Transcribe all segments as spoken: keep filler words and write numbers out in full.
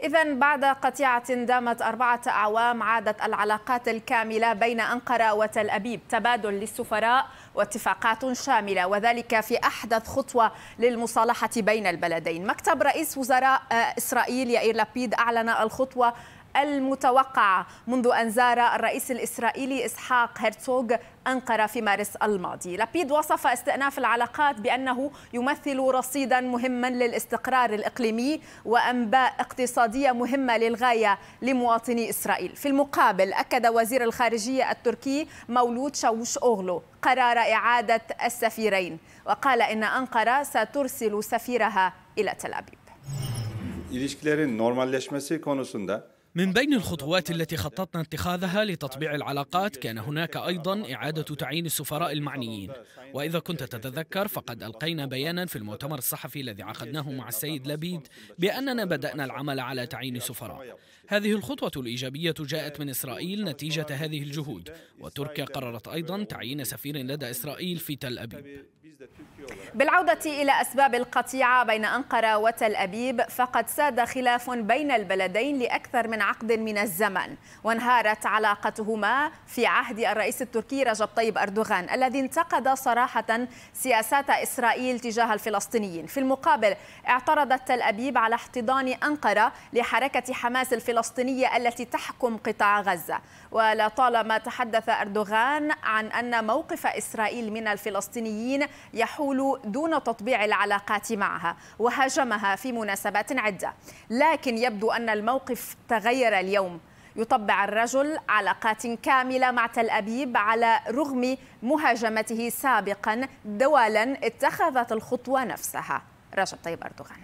إذن بعد قطيعة دامت أربعة أعوام عادت العلاقات الكاملة بين أنقرة وتل أبيب، تبادل للسفراء واتفاقات شاملة، وذلك في أحدث خطوة للمصالحة بين البلدين. مكتب رئيس وزراء إسرائيل يائير لابيد أعلن الخطوة المتوقعة منذ أن زار الرئيس الإسرائيلي إسحاق هرتزوغ أنقرة في مارس الماضي. لابيد وصف استئناف العلاقات بأنه يمثل رصيدا مهما للاستقرار الإقليمي وأنباء اقتصادية مهمة للغاية لمواطني إسرائيل. في المقابل أكد وزير الخارجية التركي مولود شاوش أوغلو قرار إعادة السفيرين، وقال إن أنقرة سترسل سفيرها إلى تل أبيب. İlişkilerin normalleşmesi konusunda من بين الخطوات التي خططنا اتخاذها لتطبيع العلاقات كان هناك أيضا إعادة تعيين السفراء المعنيين. وإذا كنت تتذكر فقد ألقينا بيانا في المؤتمر الصحفي الذي عقدناه مع السيد لبيد بأننا بدأنا العمل على تعيين سفراء. هذه الخطوة الإيجابية جاءت من إسرائيل نتيجة هذه الجهود، وتركيا قررت أيضا تعيين سفير لدى إسرائيل في تل أبيب. بالعودة إلى أسباب القطيعة بين أنقرة وتل أبيب، فقد ساد خلاف بين البلدين لأكثر من عقد من الزمن، وانهارت علاقتهما في عهد الرئيس التركي رجب طيب أردوغان الذي انتقد صراحة سياسات إسرائيل تجاه الفلسطينيين. في المقابل اعترضت تل أبيب على احتضان أنقرة لحركة حماس الفلسطينية التي تحكم قطاع غزة، ولطالما تحدث أردوغان عن أن موقف إسرائيل من الفلسطينيين يحول دون تطبيع العلاقات معها، وهاجمها في مناسبات عدة. لكن يبدو أن الموقف تغير اليوم. يطبع الرجل علاقات كاملة مع تل أبيب على رغم مهاجمته سابقا دولا اتخذت الخطوة نفسها. رجب طيب أردوغان: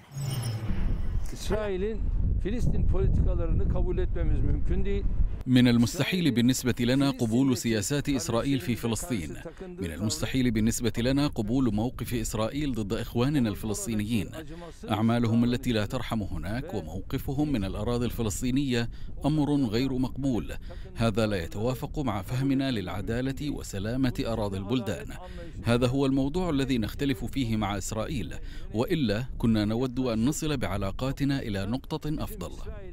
إسرائيل فلسطين politikalarını kabul etmemiz mümkün değil. من المستحيل بالنسبة لنا قبول سياسات إسرائيل في فلسطين. من المستحيل بالنسبة لنا قبول موقف إسرائيل ضد إخواننا الفلسطينيين. أعمالهم التي لا ترحم هناك وموقفهم من الأراضي الفلسطينية أمر غير مقبول. هذا لا يتوافق مع فهمنا للعدالة وسلامة أراضي البلدان. هذا هو الموضوع الذي نختلف فيه مع إسرائيل، وإلا كنا نود أن نصل بعلاقاتنا إلى نقطة أفضل.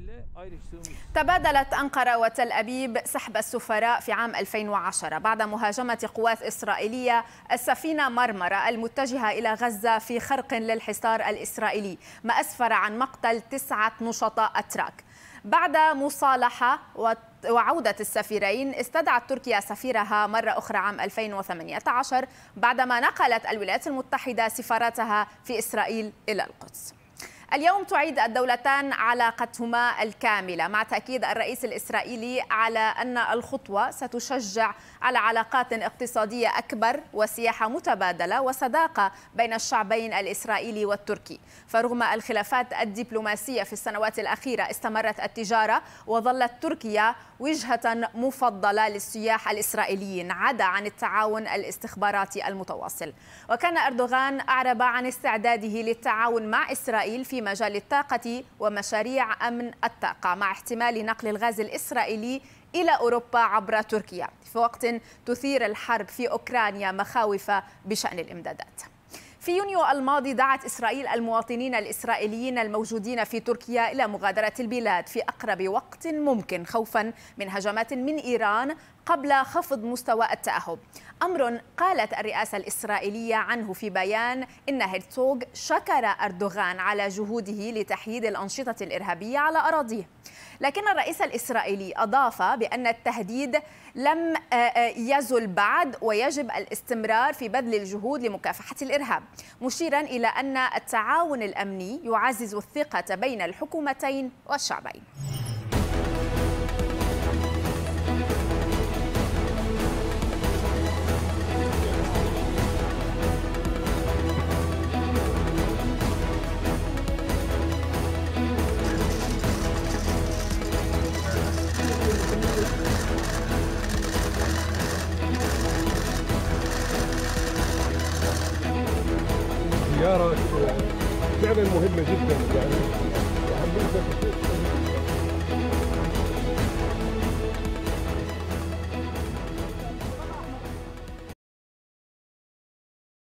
تبادلت أنقرة وتل أبيب سحب السفراء في عام ألفين وعشرة بعد مهاجمة قوات إسرائيلية السفينة مرمرة المتجهة إلى غزة في خرق للحصار الإسرائيلي، ما أسفر عن مقتل تسعة نشطاء أتراك. بعد مصالحة وعودة السفيرين استدعت تركيا سفيرها مرة أخرى عام ألفين وثمانية عشر بعدما نقلت الولايات المتحدة سفارتها في إسرائيل إلى القدس. اليوم تعيد الدولتان علاقتهما الكاملة مع تأكيد الرئيس الإسرائيلي على أن الخطوة ستشجع على علاقات اقتصادية أكبر وسياحة متبادلة وصداقة بين الشعبين الإسرائيلي والتركي. فرغم الخلافات الدبلوماسية في السنوات الأخيرة استمرت التجارة وظلت تركيا وجهة مفضلة للسياح الإسرائيليين عدا عن التعاون الاستخباراتي المتواصل. وكان أردوغان أعرب عن استعداده للتعاون مع إسرائيل في مجال الطاقة ومشاريع أمن الطاقة مع احتمال نقل الغاز الإسرائيلي إلى أوروبا عبر تركيا في وقت تثير الحرب في أوكرانيا مخاوف بشأن الإمدادات. في يونيو الماضي دعت إسرائيل المواطنين الإسرائيليين الموجودين في تركيا إلى مغادرة البلاد في أقرب وقت ممكن خوفا من هجمات من إيران قبل خفض مستوى التأهب، أمر قالت الرئاسة الإسرائيلية عنه في بيان إن هرتزوغ شكر أردوغان على جهوده لتحييد الأنشطة الإرهابية على أراضيه. لكن الرئيس الإسرائيلي أضاف بأن التهديد لم يزل بعد ويجب الاستمرار في بذل الجهود لمكافحة الإرهاب، مشيرا إلى أن التعاون الأمني يعزز الثقة بين الحكومتين والشعبين. زيارة فعلا مهمة جدا، يعني